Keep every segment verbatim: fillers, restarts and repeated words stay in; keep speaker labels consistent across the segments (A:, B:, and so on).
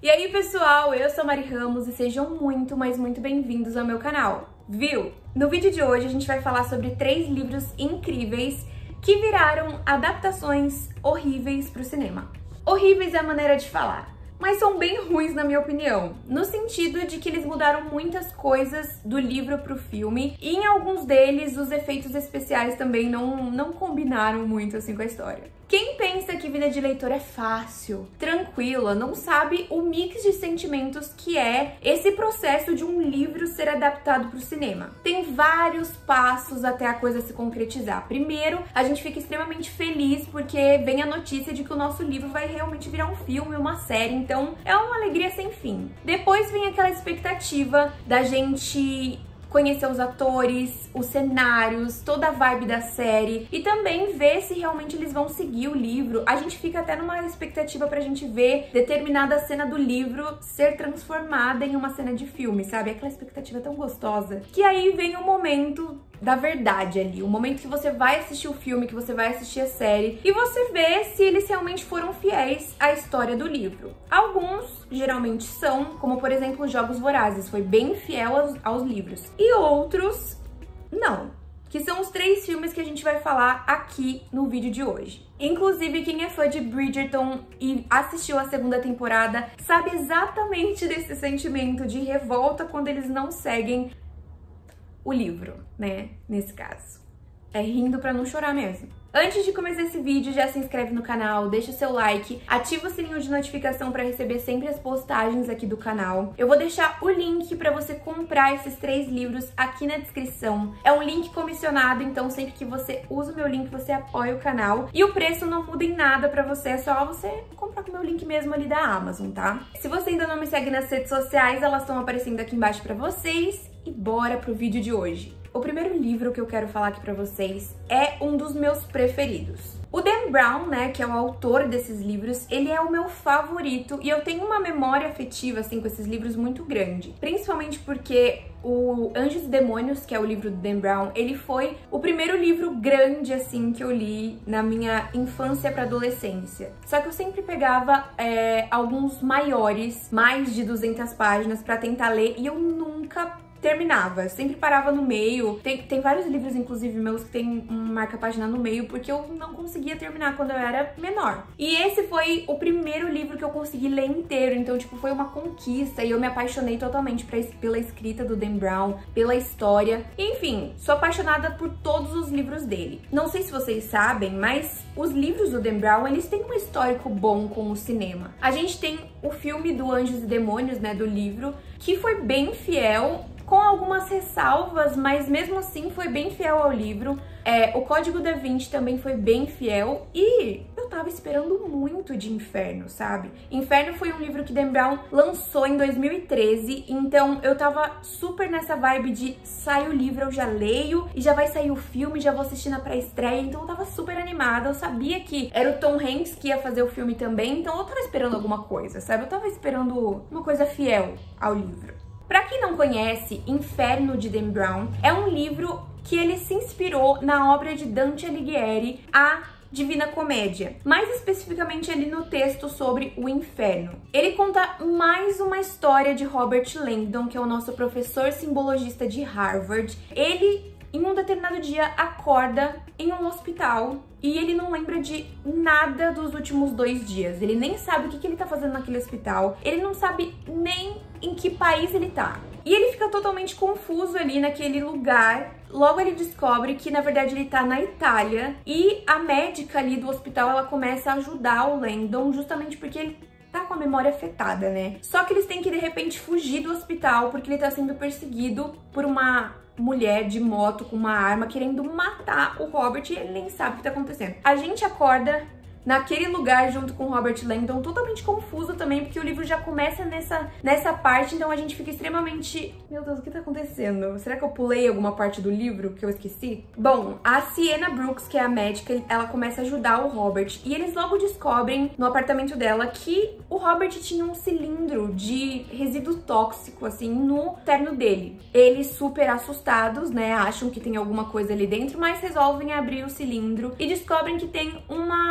A: E aí pessoal, eu sou a Mari Ramos e sejam muito, mas muito bem-vindos ao meu canal, viu? No vídeo de hoje a gente vai falar sobre três livros incríveis que viraram adaptações horríveis para o cinema. Horríveis é a maneira de falar, mas são bem ruins na minha opinião, no sentido de que eles mudaram muitas coisas do livro pro filme e em alguns deles os efeitos especiais também não, não combinaram muito assim com a história. Quem pensa que vida de leitor é fácil, tranquila, não sabe o mix de sentimentos que é esse processo de um livro ser adaptado para o cinema. Tem vários passos até a coisa se concretizar. Primeiro, a gente fica extremamente feliz porque vem a notícia de que o nosso livro vai realmente virar um filme, uma série, então é uma alegria sem fim. Depois vem aquela expectativa da gente conhecer os atores, os cenários, toda a vibe da série e também ver se realmente eles vão seguir o livro. A gente fica até numa expectativa pra gente ver determinada cena do livro ser transformada em uma cena de filme, sabe? Aquela expectativa tão gostosa. Que aí vem o momento da verdade ali, o momento que você vai assistir o filme, que você vai assistir a série e você vê se eles realmente foram fiéis à história do livro. Alguns geralmente são, como por exemplo Jogos Vorazes, foi bem fiel aos, aos livros. E outros não, que são os três filmes que a gente vai falar aqui no vídeo de hoje. Inclusive, quem é fã de Bridgerton e assistiu a segunda temporada sabe exatamente desse sentimento de revolta quando eles não seguem o livro, né? Nesse caso. É rindo pra não chorar mesmo. Antes de começar esse vídeo, já se inscreve no canal, deixa o seu like, ativa o sininho de notificação para receber sempre as postagens aqui do canal. Eu vou deixar o link para você comprar esses três livros aqui na descrição. É um link comissionado, então sempre que você usa o meu link, você apoia o canal. E o preço não muda em nada para você, é só você comprar com o meu link mesmo ali da Amazon, tá? Se você ainda não me segue nas redes sociais, elas estão aparecendo aqui embaixo para vocês. E bora pro vídeo de hoje. O primeiro livro que eu quero falar aqui pra vocês é um dos meus preferidos. O Dan Brown, né, que é o autor desses livros, ele é o meu favorito e eu tenho uma memória afetiva, assim, com esses livros muito grande. Principalmente porque o Anjos e Demônios, que é o livro do Dan Brown, ele foi o primeiro livro grande, assim, que eu li na minha infância pra adolescência. Só que eu sempre pegava é, alguns maiores, mais de duzentas páginas pra tentar ler e eu nunca terminava, sempre parava no meio. Tem, tem vários livros, inclusive, meus que tem um marca-página no meio, porque eu não conseguia terminar quando eu era menor. E esse foi o primeiro livro que eu consegui ler inteiro, então, tipo, foi uma conquista e eu me apaixonei totalmente pra, pela escrita do Dan Brown, pela história. Enfim, sou apaixonada por todos os livros dele. Não sei se vocês sabem, mas os livros do Dan Brown, eles têm um histórico bom com o cinema. A gente tem o filme do Anjos e Demônios, né, do livro, que foi bem fiel, com algumas ressalvas, mas mesmo assim foi bem fiel ao livro. É, o Código da Vinci também foi bem fiel e eu tava esperando muito de Inferno, sabe? Inferno foi um livro que Dan Brown lançou em dois mil e treze, então eu tava super nessa vibe de sai o livro, eu já leio e já vai sair o filme, já vou assistir na pré-estreia, então eu tava super animada, eu sabia que era o Tom Hanks que ia fazer o filme também, então eu tava esperando alguma coisa, sabe? Eu tava esperando uma coisa fiel ao livro. Pra quem não conhece, Inferno de Dan Brown é um livro que ele se inspirou na obra de Dante Alighieri, a Divina Comédia, mais especificamente ali no texto sobre o inferno. Ele conta mais uma história de Robert Langdon, que é o nosso professor simbologista de Harvard. Ele, em um determinado dia, acorda em um hospital e ele não lembra de nada dos últimos dois dias. Ele nem sabe o que ele tá fazendo naquele hospital, ele não sabe nem em que país ele tá. E ele fica totalmente confuso ali naquele lugar. Logo ele descobre que, na verdade, ele tá na Itália e a médica ali do hospital, ela começa a ajudar o Langdon justamente porque ele tá com a memória afetada, né? Só que eles têm que, de repente, fugir do hospital porque ele tá sendo perseguido por uma mulher de moto com uma arma querendo matar o Robert e ele nem sabe o que tá acontecendo. A gente acorda naquele lugar junto com Robert Langdon, totalmente confuso também, porque o livro já começa nessa, nessa parte, então a gente fica extremamente... Meu Deus, o que tá acontecendo? Será que eu pulei alguma parte do livro que eu esqueci? Bom, a Sienna Brooks, que é a médica, ela começa a ajudar o Robert, e eles logo descobrem no apartamento dela que o Robert tinha um cilindro de resíduo tóxico, assim, no terno dele. Eles, super assustados, né, acham que tem alguma coisa ali dentro, mas resolvem abrir o cilindro e descobrem que tem uma projeção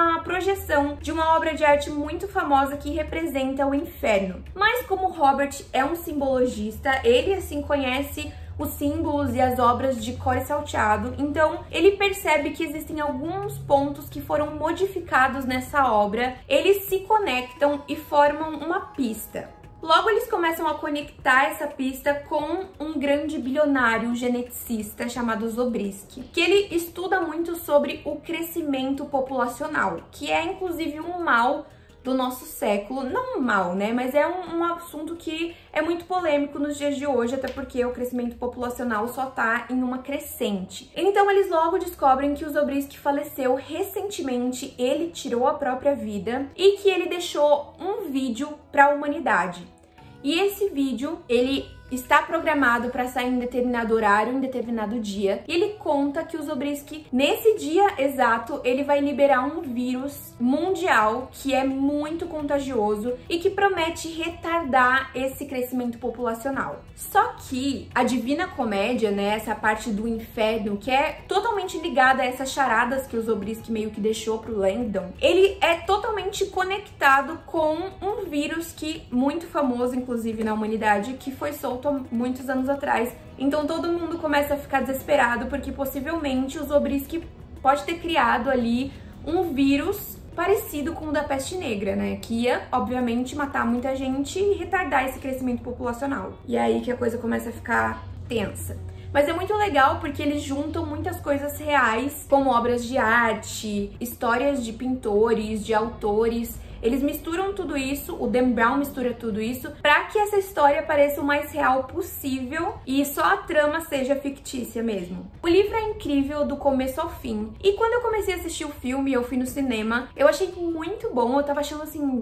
A: projeção de uma obra de arte muito famosa que representa o inferno. Mas como Robert é um simbologista, ele assim conhece os símbolos e as obras de cor e salteado, então ele percebe que existem alguns pontos que foram modificados nessa obra, eles se conectam e formam uma pista. Logo eles começam a conectar essa pista com um grande bilionário geneticista chamado Zobriski, que ele estuda muito sobre o crescimento populacional, que é inclusive um mal do nosso século, não um mal, né, mas é um, um assunto que é muito polêmico nos dias de hoje, até porque o crescimento populacional só tá em uma crescente. Então eles logo descobrem que o Zobriski faleceu recentemente, ele tirou a própria vida e que ele deixou um vídeo para a humanidade. E esse vídeo, ele está programado para sair em determinado horário, em determinado dia, e ele conta que o Zobriski, nesse dia exato, ele vai liberar um vírus mundial que é muito contagioso e que promete retardar esse crescimento populacional. Só que a Divina Comédia, né, essa parte do inferno, que é totalmente ligada a essas charadas que o Zobriski meio que deixou pro Langdon, ele é totalmente conectado com um vírus que muito famoso, inclusive na humanidade, que foi solto há muitos anos atrás. Então todo mundo começa a ficar desesperado porque possivelmente o Zobriski pode ter criado ali um vírus parecido com o da peste negra, né? Que ia, obviamente, matar muita gente e retardar esse crescimento populacional. E é aí que a coisa começa a ficar tensa. Mas é muito legal porque eles juntam muitas coisas reais, como obras de arte, histórias de pintores, de autores. Eles misturam tudo isso, o Dan Brown mistura tudo isso, pra que essa história pareça o mais real possível e só a trama seja fictícia mesmo. O livro é incrível do começo ao fim. E quando eu comecei a assistir o filme, eu fui no cinema, eu achei muito bom, eu tava achando assim...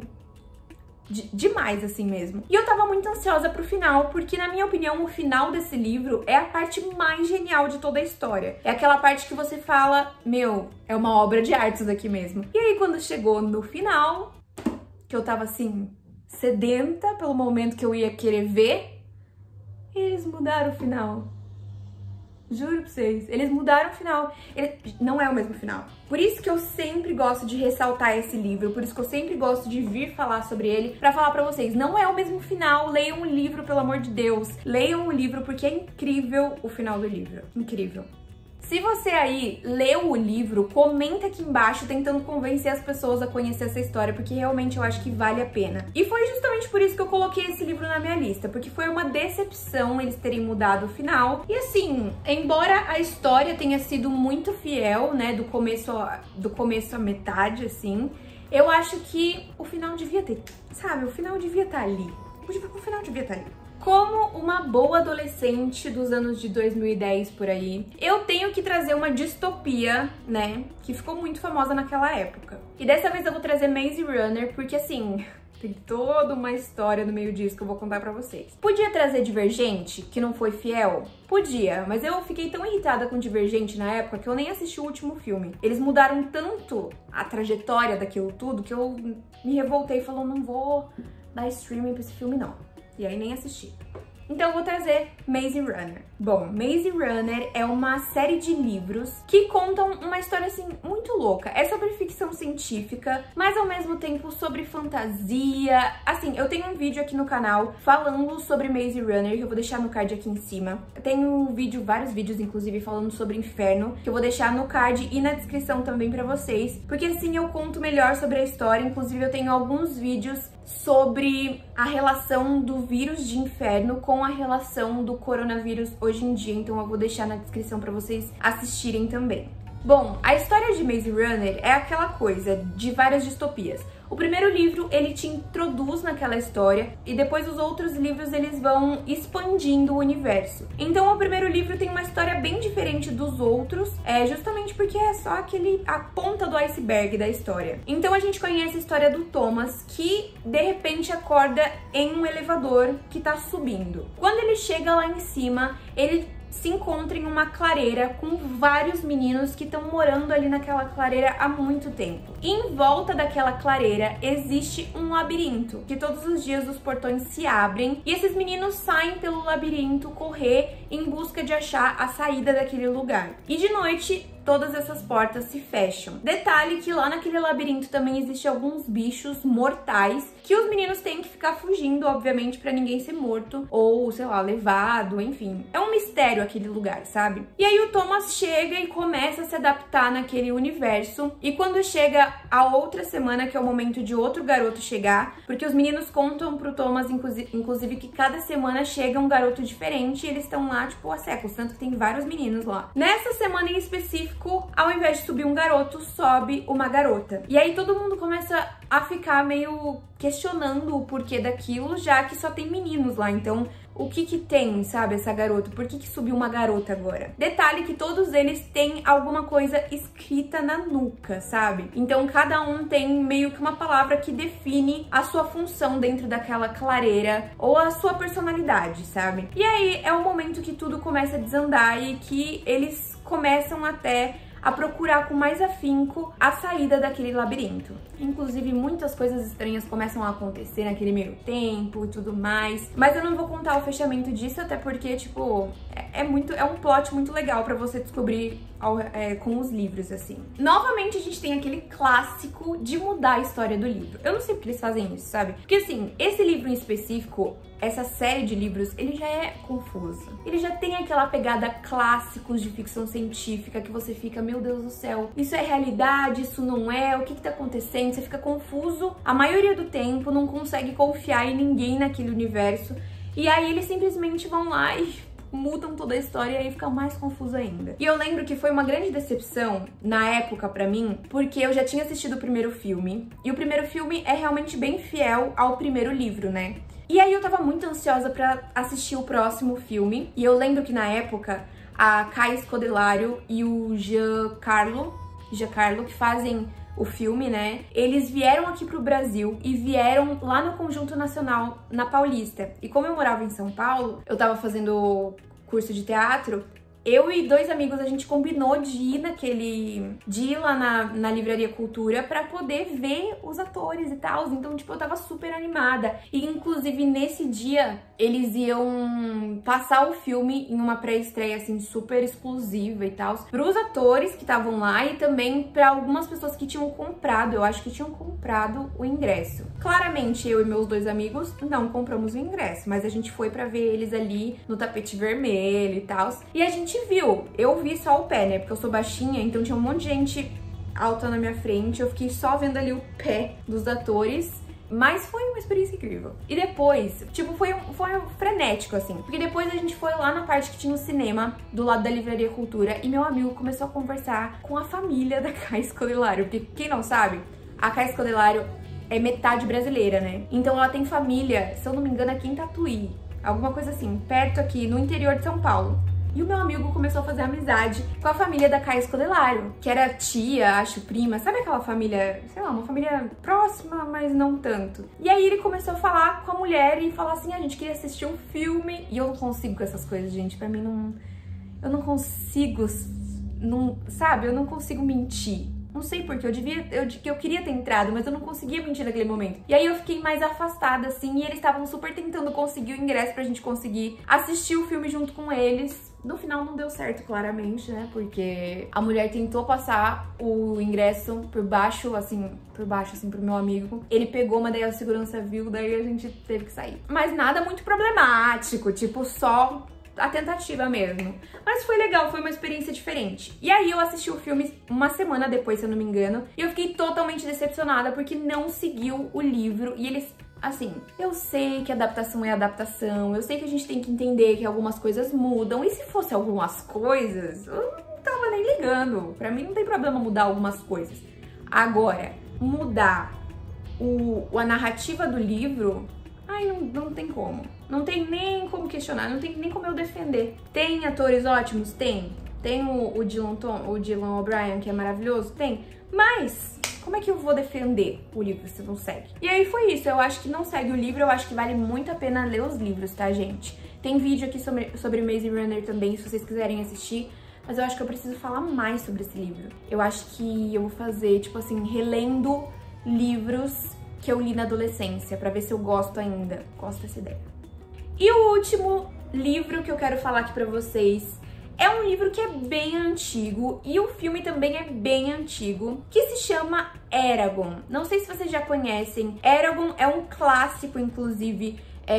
A: De, demais, assim mesmo. E eu tava muito ansiosa pro final, porque na minha opinião o final desse livro é a parte mais genial de toda a história. É aquela parte que você fala, meu, é uma obra de arte isso daqui mesmo. E aí quando chegou no final, que eu tava assim, sedenta pelo momento que eu ia querer ver, eles mudaram o final. Juro pra vocês, eles mudaram o final. Ele... Não é o mesmo final. Por isso que eu sempre gosto de ressaltar esse livro, por isso que eu sempre gosto de vir falar sobre ele, pra falar pra vocês, não é o mesmo final, leiam o livro, pelo amor de Deus. Leiam o livro porque é incrível o final do livro, incrível. Se você aí leu o livro, comenta aqui embaixo tentando convencer as pessoas a conhecer essa história, porque realmente eu acho que vale a pena. E foi justamente por isso que eu coloquei esse livro na minha lista, porque foi uma decepção eles terem mudado o final. E assim, embora a história tenha sido muito fiel, né, do começo, do começo à metade, assim, eu acho que o final devia ter, sabe, o final devia estar ali. O final devia estar ali. Como uma boa adolescente dos anos de dois mil e dez por aí, eu tenho que trazer uma distopia, né, que ficou muito famosa naquela época. E dessa vez eu vou trazer Maze Runner, porque assim, tem toda uma história no meio disso que eu vou contar pra vocês. Podia trazer Divergente, que não foi fiel? Podia, mas eu fiquei tão irritada com Divergente na época que eu nem assisti o último filme. Eles mudaram tanto a trajetória daquilo tudo que eu me revoltei e falei, não vou dar streaming pra esse filme não. E aí nem assisti. Então eu vou trazer Maze Runner. Bom, Maze Runner é uma série de livros que contam uma história, assim, muito louca. É sobre ficção científica, mas ao mesmo tempo sobre fantasia. Assim, eu tenho um vídeo aqui no canal falando sobre Maze Runner, que eu vou deixar no card aqui em cima. Eu tenho um vídeo, vários vídeos, inclusive, falando sobre Inferno, que eu vou deixar no card e na descrição também pra vocês. Porque assim eu conto melhor sobre a história. Inclusive eu tenho alguns vídeos sobre a relação do vírus de inferno com a relação do coronavírus hoje em dia, então eu vou deixar na descrição para vocês assistirem também. Bom, a história de Maze Runner é aquela coisa de várias distopias. O primeiro livro, ele te introduz naquela história e depois os outros livros, eles vão expandindo o universo. Então, o primeiro livro tem uma história bem diferente dos outros, é justamente porque é só aquele, a ponta do iceberg da história. Então, a gente conhece a história do Thomas, que de repente acorda em um elevador que tá subindo. Quando ele chega lá em cima, ele se encontra em uma clareira com vários meninos que estão morando ali naquela clareira há muito tempo. E em volta daquela clareira existe um labirinto, que todos os dias os portões se abrem e esses meninos saem pelo labirinto correr em busca de achar a saída daquele lugar. E de noite todas essas portas se fecham. Detalhe que lá naquele labirinto também existem alguns bichos mortais que os meninos têm que ficar fugindo, obviamente, pra ninguém ser morto ou, sei lá, levado, enfim. É um mistério aquele lugar, sabe? E aí o Thomas chega e começa a se adaptar naquele universo, e quando chega a outra semana, que é o momento de outro garoto chegar, porque os meninos contam pro Thomas, inclusive, que cada semana chega um garoto diferente e eles estão lá, tipo, há séculos, tanto que tem vários meninos lá. Nessa semana em específico, ao invés de subir um garoto, sobe uma garota. E aí todo mundo começa a ficar meio questionando o porquê daquilo, já que só tem meninos lá, então o que que tem, sabe, essa garota? Por que que subiu uma garota agora? Detalhe que todos eles têm alguma coisa escrita na nuca, sabe? Então cada um tem meio que uma palavra que define a sua função dentro daquela clareira ou a sua personalidade, sabe? E aí é o momento que tudo começa a desandar e que eles começam até a procurar com mais afinco a saída daquele labirinto. Inclusive, muitas coisas estranhas começam a acontecer naquele meio tempo e tudo mais. Mas eu não vou contar o fechamento disso, até porque, tipo, é, é, muito, é um plot muito legal pra você descobrir ao, é, com os livros, assim. Novamente, a gente tem aquele clássico de mudar a história do livro. Eu não sei porque eles fazem isso, sabe? Porque, assim, esse livro em específico, essa série de livros, ele já é confuso. Ele já tem aquela pegada clássicos de ficção científica que você fica, meu Deus do céu, isso é realidade, isso não é, o que que tá acontecendo? Você fica confuso. A maioria do tempo não consegue confiar em ninguém naquele universo. E aí eles simplesmente vão lá e mudam toda a história e aí fica mais confuso ainda. E eu lembro que foi uma grande decepção na época pra mim, porque eu já tinha assistido o primeiro filme. E o primeiro filme é realmente bem fiel ao primeiro livro, né? E aí eu tava muito ansiosa pra assistir o próximo filme. E eu lembro que na época a Kai Scodelario e o Giancarlo, Giancarlo, que fazem o filme, né? Eles vieram aqui pro Brasil e vieram lá no Conjunto Nacional, na Paulista. E como eu morava em São Paulo, eu tava fazendo curso de teatro, eu e dois amigos, a gente combinou de ir naquele... de ir lá na, na Livraria Cultura pra poder ver os atores e tal. Então, tipo, eu tava super animada. E, inclusive, nesse dia, eles iam passar o filme em uma pré-estreia, assim, super exclusiva e tal, pros atores que estavam lá e também pra algumas pessoas que tinham comprado, eu acho que tinham comprado o ingresso. Claramente, eu e meus dois amigos não compramos o ingresso, mas a gente foi pra ver eles ali no tapete vermelho e tal. E a gente viu, eu vi só o pé, né, porque eu sou baixinha, então tinha um monte de gente alta na minha frente, eu fiquei só vendo ali o pé dos atores, mas foi uma experiência incrível. E depois, tipo, foi, foi frenético, assim, porque depois a gente foi lá na parte que tinha o cinema, do lado da Livraria Cultura, e meu amigo começou a conversar com a família da Kai Scodelario, porque quem não sabe, a Kai Scodelario é metade brasileira, né, então ela tem família, se eu não me engano, aqui em Tatuí, alguma coisa assim, perto aqui, no interior de São Paulo. E o meu amigo começou a fazer amizade com a família da Kai Scodelario, que era tia, acho, prima, sabe aquela família, sei lá, uma família próxima, mas não tanto. E aí ele começou a falar com a mulher e falar assim, a gente queria assistir um filme, e eu não consigo com essas coisas, gente, pra mim não... Eu não consigo, não, sabe, eu não consigo mentir. Não sei porque, eu devia, eu, eu queria ter entrado, mas eu não conseguia mentir naquele momento. E aí eu fiquei mais afastada, assim, e eles estavam super tentando conseguir o ingresso pra gente conseguir assistir o filme junto com eles. No final não deu certo, claramente, né, porque a mulher tentou passar o ingresso por baixo, assim, por baixo, assim, pro meu amigo. Ele pegou, mas daí a segurança viu, daí a gente teve que sair. Mas nada muito problemático, tipo, só a tentativa mesmo. Mas foi legal, foi uma experiência diferente. E aí eu assisti o filme uma semana depois, se eu não me engano, e eu fiquei totalmente decepcionada porque não seguiu o livro e eles... Assim, eu sei que adaptação é adaptação, eu sei que a gente tem que entender que algumas coisas mudam, e se fosse algumas coisas, eu não tava nem ligando. Pra mim não tem problema mudar algumas coisas. Agora, mudar o, a narrativa do livro... Ai, não, não tem como. Não tem nem como questionar, não tem nem como eu defender. Tem atores ótimos? Tem. Tem o, o Dylan, Tom, o Dylan O'Brien, que é maravilhoso? Tem. Mas como é que eu vou defender o livro se não segue? E aí foi isso, eu acho que não segue o livro, eu acho que vale muito a pena ler os livros, tá, gente? Tem vídeo aqui sobre, sobre Maze Runner também, se vocês quiserem assistir. Mas eu acho que eu preciso falar mais sobre esse livro. Eu acho que eu vou fazer, tipo assim, relendo livros que eu li na adolescência, pra ver se eu gosto ainda. Gosto dessa ideia. E o último livro que eu quero falar aqui pra vocês é um livro que é bem antigo e o filme também é bem antigo, que se chama Eragon. Não sei se vocês já conhecem. Eragon é um clássico, inclusive,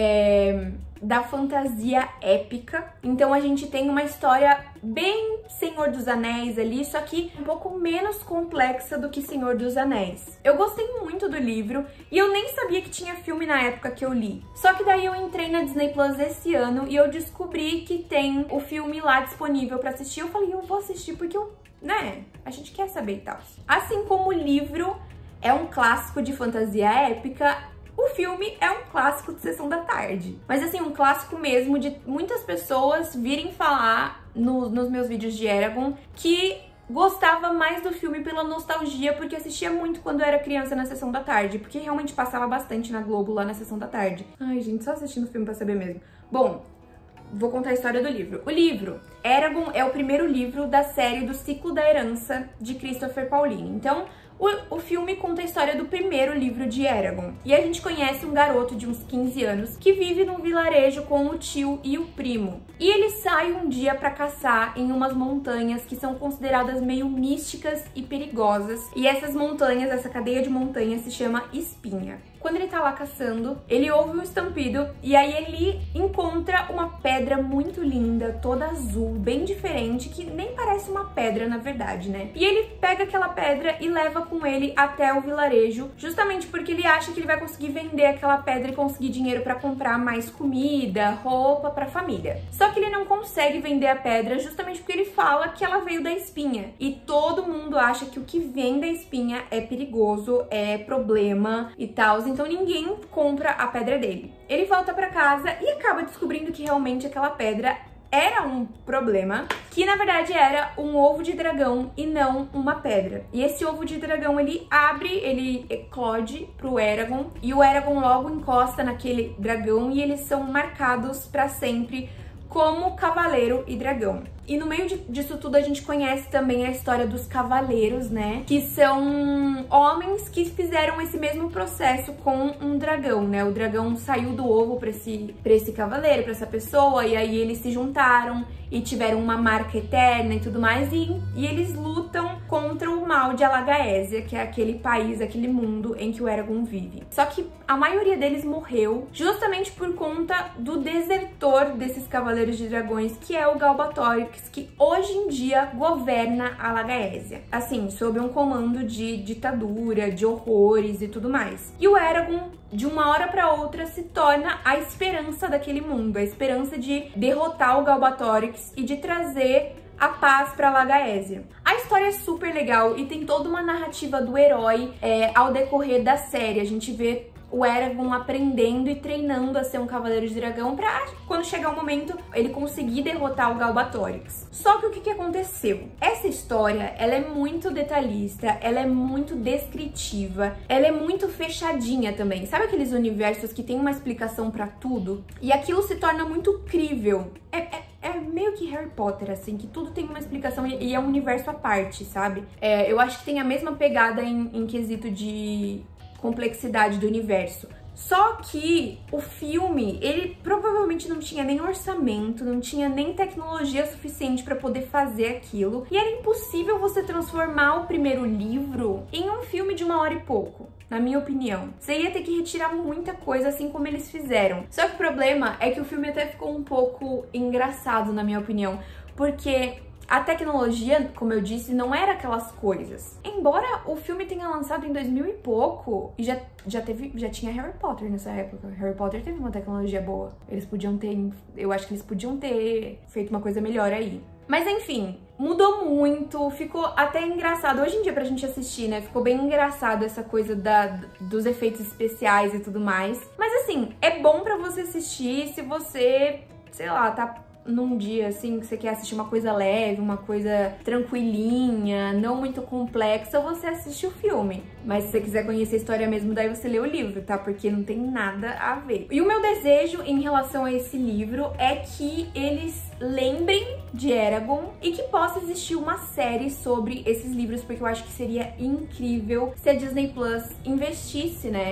A: é, da fantasia épica. Então a gente tem uma história bem Senhor dos Anéis ali, só que um pouco menos complexa do que Senhor dos Anéis. Eu gostei muito do livro e eu nem sabia que tinha filme na época que eu li. Só que daí eu entrei na Disney Plus esse ano e eu descobri que tem o filme lá disponível pra assistir. Eu falei, eu vou assistir porque eu, né, a gente quer saber e tal. Assim como o livro é um clássico de fantasia épica, o filme é um clássico de sessão da tarde. Mas assim, um clássico mesmo de muitas pessoas virem falar no, nos meus vídeos de Eragon que gostava mais do filme pela nostalgia, porque assistia muito quando eu era criança na sessão da tarde, porque realmente passava bastante na Globo lá na sessão da tarde. Ai, gente, só assistindo o filme pra saber mesmo. Bom, vou contar a história do livro. O livro, Eragon, é o primeiro livro da série do Ciclo da Herança de Christopher Paolini. Então, o, o filme conta a história do primeiro livro de Eragon. E a gente conhece um garoto de uns quinze anos que vive num vilarejo com o tio e o primo. E ele sai um dia pra caçar em umas montanhas que são consideradas meio místicas e perigosas. E essas montanhas, essa cadeia de montanhas se chama Espinha. Quando ele tá lá caçando, ele ouve um estampido e aí ele encontra uma pedra muito linda, toda azul, bem diferente, que nem parece uma pedra na verdade, né? E ele pega aquela pedra e leva com ele até o vilarejo, justamente porque ele acha que ele vai conseguir vender aquela pedra e conseguir dinheiro pra comprar mais comida, roupa pra família. Só que ele não consegue vender a pedra justamente porque ele fala que ela veio da espinha. E todo mundo acha que o que vem da espinha é perigoso, é problema e tal. Então ninguém compra a pedra dele. Ele volta pra casa e acaba descobrindo que realmente aquela pedra era um problema, que na verdade era um ovo de dragão e não uma pedra. E esse ovo de dragão, ele abre, ele eclode pro Eragon, e o Eragon logo encosta naquele dragão e eles são marcados pra sempre como cavaleiro e dragão. E no meio de, disso tudo a gente conhece também a história dos cavaleiros, né? Que são homens que fizeram esse mesmo processo com um dragão, né? O dragão saiu do ovo pra esse, pra esse cavaleiro, pra essa pessoa, e aí eles se juntaram e tiveram uma marca eterna e tudo mais, e, e eles lutam contra o mal de Alagaésia, que é aquele país, aquele mundo em que o Eragon vive. Só que a maioria deles morreu justamente por conta do desertor desses cavaleiros de dragões, que é o Galbatorix, que hoje em dia governa Alagaésia, assim, sob um comando de ditadura, de horrores e tudo mais. E o Eragon, de uma hora para outra, se torna a esperança daquele mundo, a esperança de derrotar o Galbatorix e de trazer a paz para Alagaésia. A história é super legal e tem toda uma narrativa do herói é, ao decorrer da série. A gente vê o Eragon aprendendo e treinando a ser um cavaleiro de dragão pra, quando chegar o momento, ele conseguir derrotar o Galbatorix. Só que o que que aconteceu? Essa história, ela é muito detalhista, ela é muito descritiva, ela é muito fechadinha também. Sabe aqueles universos que tem uma explicação pra tudo? E aquilo se torna muito crível. É, é, é meio que Harry Potter, assim, que tudo tem uma explicação e, e é um universo à parte, sabe? É, eu acho que tem a mesma pegada em, em quesito de complexidade do universo. Só que o filme, ele provavelmente não tinha nem orçamento, não tinha nem tecnologia suficiente para poder fazer aquilo. E era impossível você transformar o primeiro livro em um filme de uma hora e pouco, na minha opinião. Você ia ter que retirar muita coisa, assim como eles fizeram. Só que o problema é que o filme até ficou um pouco engraçado, na minha opinião, porque a tecnologia, como eu disse, não era aquelas coisas. Embora o filme tenha lançado em dois mil e pouco, e já, já, teve, já tinha Harry Potter nessa época. Harry Potter teve uma tecnologia boa. Eles podiam ter, eu acho que eles podiam ter feito uma coisa melhor aí. Mas enfim, mudou muito, ficou até engraçado. Hoje em dia pra gente assistir, né, ficou bem engraçado essa coisa da, dos efeitos especiais e tudo mais. Mas assim, é bom pra você assistir se você, sei lá, tá num dia assim que você quer assistir uma coisa leve, uma coisa tranquilinha, não muito complexa, você assiste o filme. Mas se você quiser conhecer a história mesmo, daí você lê o livro, tá? Porque não tem nada a ver. E o meu desejo em relação a esse livro é que eles lembrem de Eragon e que possa existir uma série sobre esses livros, porque eu acho que seria incrível se a Disney Plus investisse, né,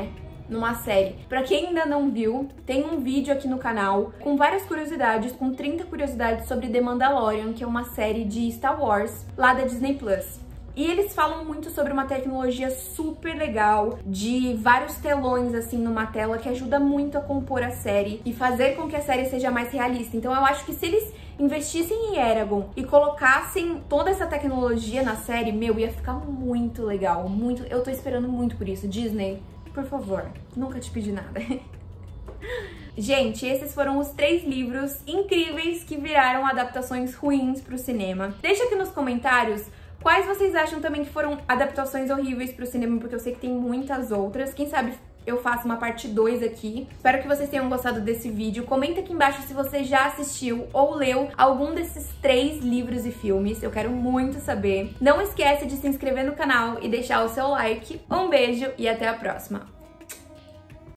A: numa série. Pra quem ainda não viu, tem um vídeo aqui no canal com várias curiosidades, com trinta curiosidades sobre The Mandalorian, que é uma série de Star Wars lá da Disney Plus. E eles falam muito sobre uma tecnologia super legal, de vários telões assim numa tela, que ajuda muito a compor a série e fazer com que a série seja mais realista. Então eu acho que se eles investissem em Eragon e colocassem toda essa tecnologia na série, meu, ia ficar muito legal, muito. Eu tô esperando muito por isso. Disney, por favor, nunca te pedi nada. Gente, esses foram os três livros incríveis que viraram adaptações ruins pro cinema. Deixa aqui nos comentários quais vocês acham também que foram adaptações horríveis pro cinema, porque eu sei que tem muitas outras. Quem sabe eu faço uma parte dois aqui. Espero que vocês tenham gostado desse vídeo. Comenta aqui embaixo se você já assistiu ou leu algum desses três livros e filmes. Eu quero muito saber. Não esquece de se inscrever no canal e deixar o seu like. Um beijo e até a próxima!